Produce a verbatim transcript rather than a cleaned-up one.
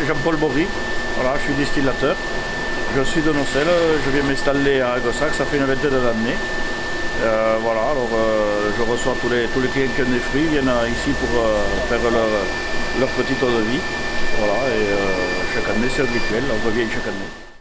Jean-Paul Bory, voilà, je suis distillateur. Je suis de Nocelle, je viens m'installer à Aiguessac, ça fait une vingtaine d'années. Euh, voilà, alors euh, je reçois tous les, tous les clients qui ont des fruits, viennent ici pour euh, faire leur, leur petite eau de vie. Voilà, et euh, chaque année c'est un rituel, on revient chaque année.